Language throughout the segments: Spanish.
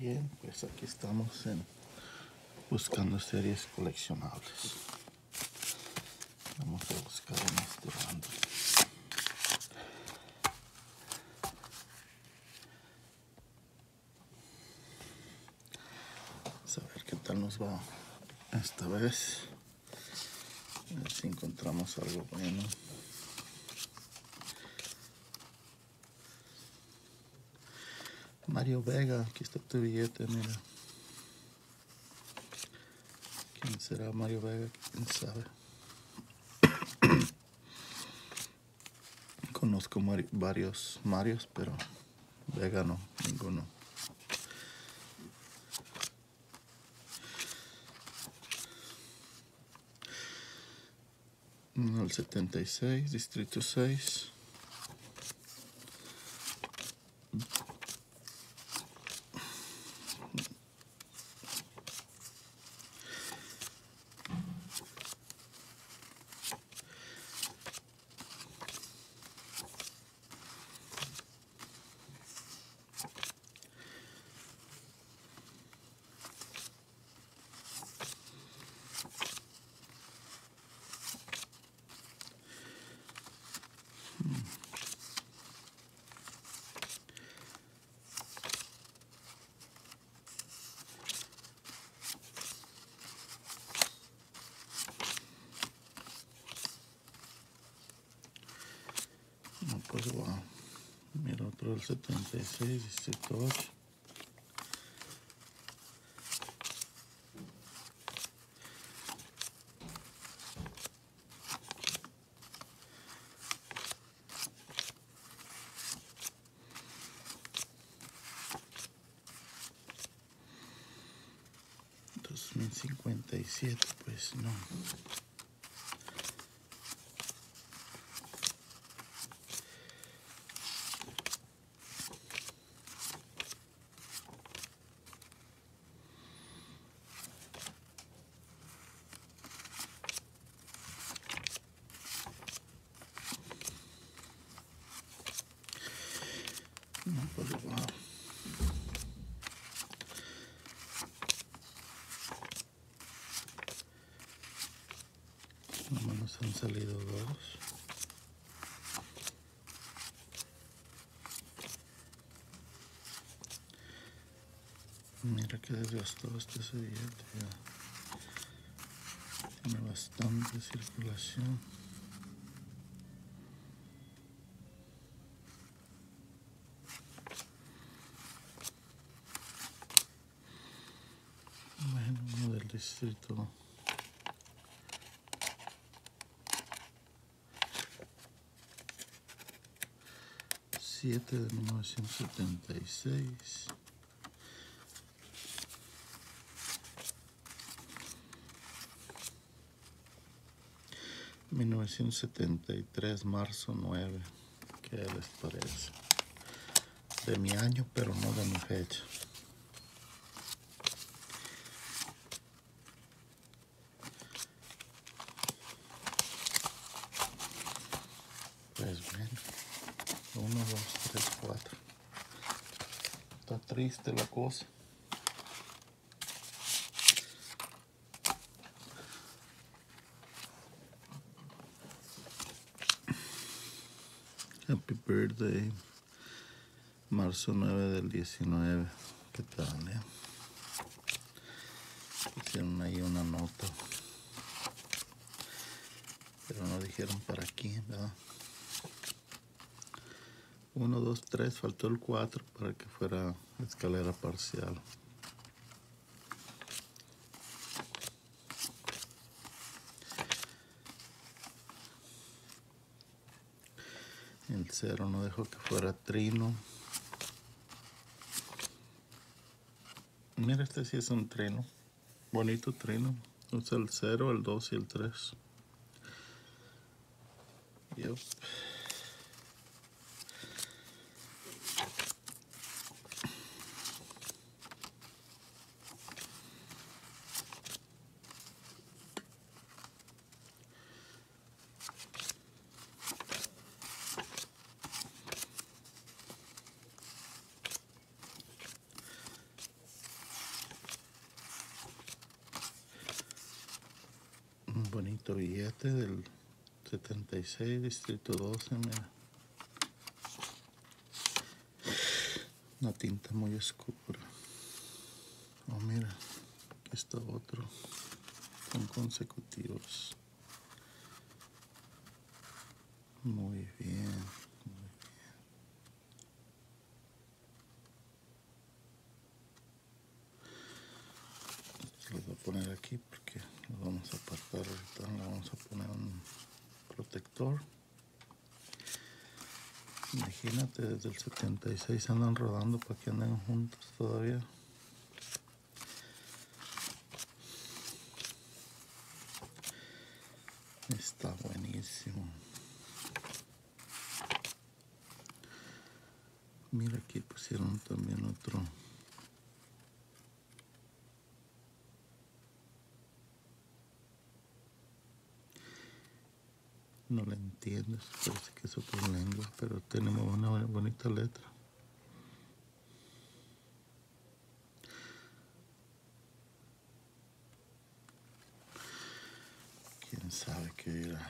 Bien, pues aquí estamos buscando series coleccionables. Vamos a buscar en este bando. Vamos a ver qué tal nos va esta vez. A ver si encontramos algo bueno. Mario Vega, aquí está tu billete, mira. ¿Quién será Mario Vega? ¿Quién sabe? Conozco varios Marios, pero Vega no, ninguno. El 76, Distrito 6. No, pues wow. Mira otro del 76, Distrito 8. $2057, pues no. No, pues wow. Nomás nos han salido dos. Mira que desgastado ese billete ya. Tiene bastante circulación. Bueno, uno del distrito 7 de 1976. $1973, marzo 9. ¿Qué les parece? De mi año, pero no de mi fecha. Pues bien, 1, 2, 3, 4. Está triste la cosa. Happy Birthday, marzo 9 del 19. ¿Qué tal, Hicieron ahí una nota, pero no dijeron para quién, ¿verdad? 1, 2, 3, faltó el 4 para que fuera escalera parcial. El 0 no dejó que fuera trino. Mira, este sí es un trino. Bonito trino. Usa el 0, el 2 y el 3. Yep. Otro billete del 76, distrito 12, mira. Una tinta muy oscura. Oh, mira, aquí está otro. Son consecutivos. Muy bien, muy bien. Lo voy a poner aquí porque lo vamos a apartar ahorita. Le vamos a poner un protector. Imagínate, desde el 76 andan rodando para que anden juntos todavía. Está buenísimo. Mira, aquí pusieron también otro. No le entiendo, parece que es otra lengua, pero tenemos una bonita letra. Quién sabe qué dirá.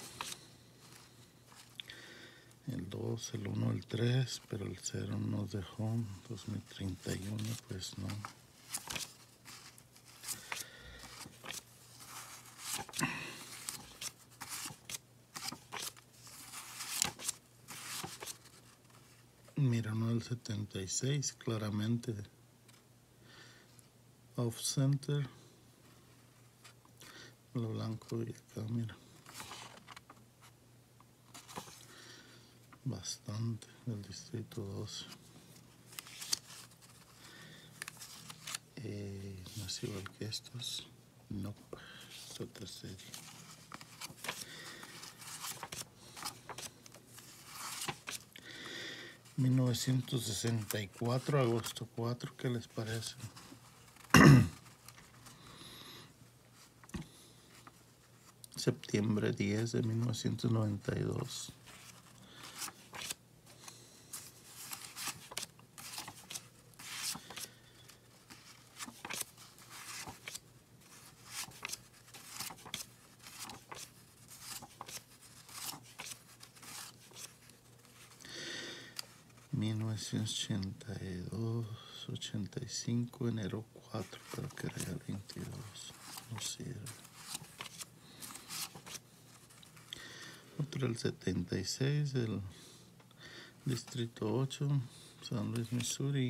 El 2, el 1, el 3, pero el 0 nos dejó 2031, pues no. Mira, no el 76, claramente. Off center. Lo blanco y acá, mira. Bastante del distrito 12. No es igual que estos. No, es otra serie. ...1964, agosto 4, ¿qué les parece? Septiembre 10 de 1992. ...1982, 85, enero 4, pero que era el 22, no sirve. Otro el 76, del distrito 8, San Luis, Missouri.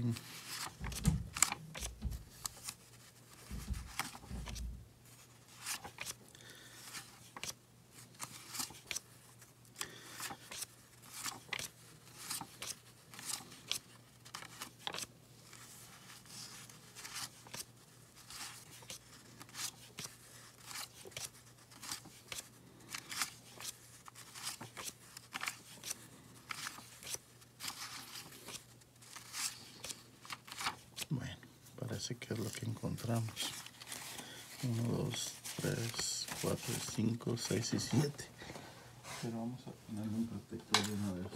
Bueno, parece que es lo que encontramos. 1, 2, 3, 4, 5, 6 y 7. Pero vamos a ponerle un protector de una vez.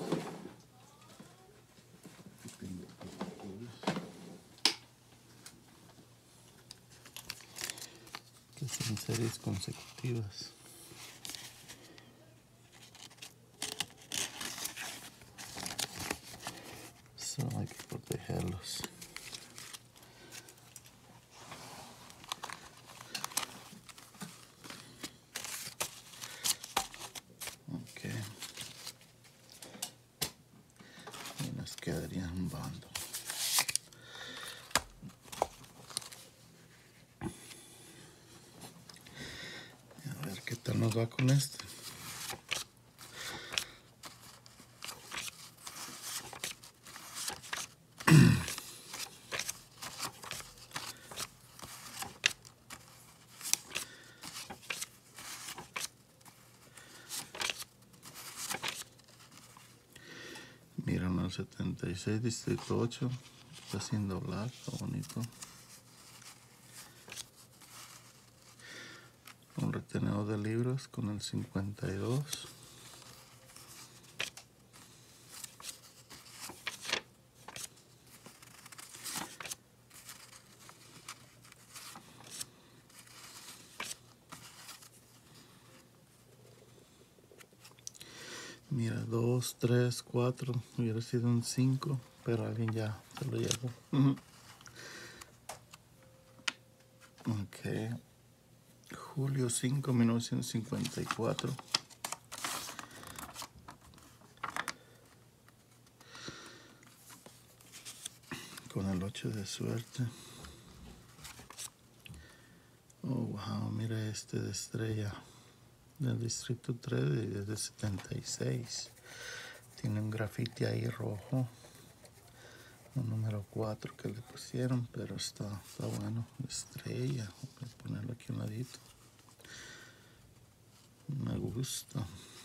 Aquí tengo protectores que son series consecutivas. Hay que protegerlos. Ok. Y nos quedaría un bando. A ver qué tal nos va con este. Miren al 76, distrito 8. Está sin doblar, está bonito. Un retenedor de libros con el 52. Mira, 2, 3, 4. Hubiera sido un 5, pero alguien ya se lo llevó. Ok. Julio 5, 1954. Con el 8 de suerte. Oh, wow, mira este de estrella. Del distrito 3 y desde 76. Tiene un grafiti ahí rojo. Un número 4 que le pusieron, pero está bueno. Estrella. Voy a ponerlo aquí a un ladito. Me gusta.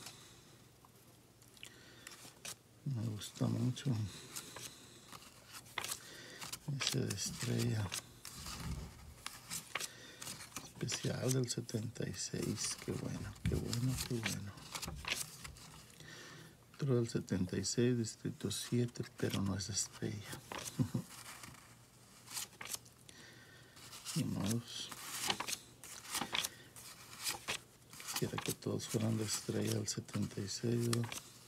Me gusta mucho. Ese de estrella. Especial del 76. Qué bueno, qué bueno, qué bueno. Otro del 76, distrito 7, pero no es estrella. Ni modos. Quisiera que todos fueran de estrella del 76, ¿no?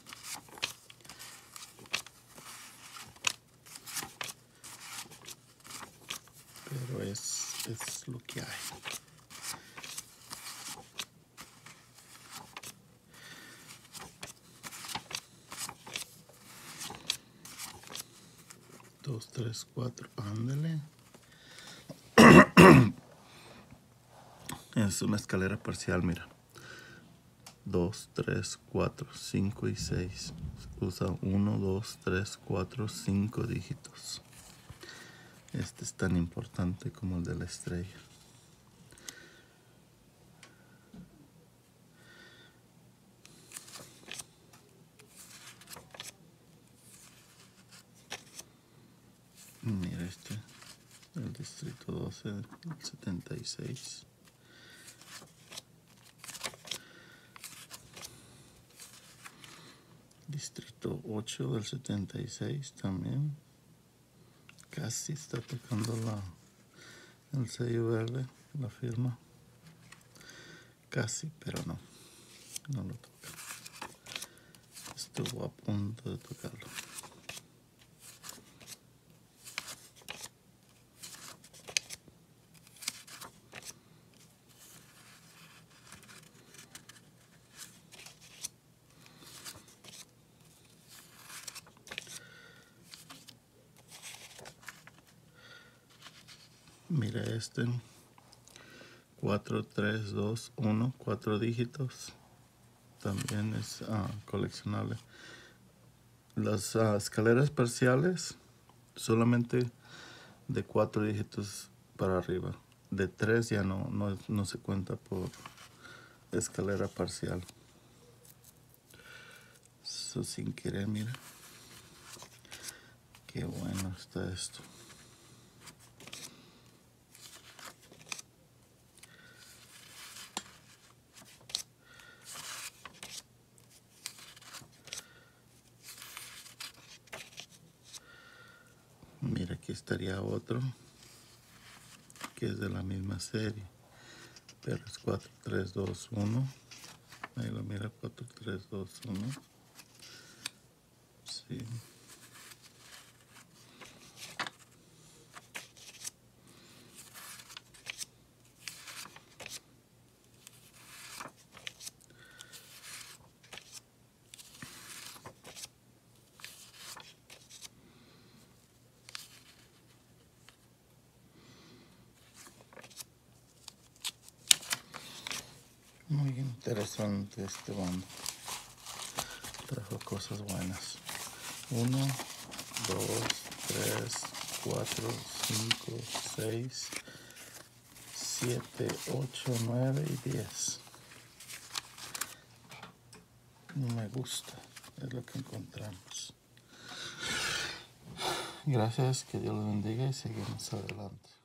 Pero es lo que hay. Dos, tres, cuatro, ándale. Es una escalera parcial, mira. 2, 3, 4, 5 y 6. Usa 1, 2, 3, 4, 5 dígitos. Este es tan importante como el de la estrella. Mira este, el distrito 12 del 76. Distrito 8 del 76 también. Casi está tocando el sello verde, la firma. Casi, pero no lo toca. Estuvo a punto de tocarlo. Mira este. 4, 3, 2, 1, 4 dígitos. También es coleccionable. Las escaleras parciales solamente de 4 dígitos para arriba. De 3 ya no se cuenta por escalera parcial. Eso sin querer, mira. Qué bueno está esto. Mira, aquí estaría otro que es de la misma serie, pero es 4, 3, 2, 1. Ahí lo mira, 4, 3, 2, 1. Sí. Muy interesante este bando. Trajo cosas buenas. 1, 2, 3, 4, 5, 6, 7, 8, 9 y 10. Me gusta, es lo que encontramos. Gracias, que Dios los bendiga y seguimos adelante.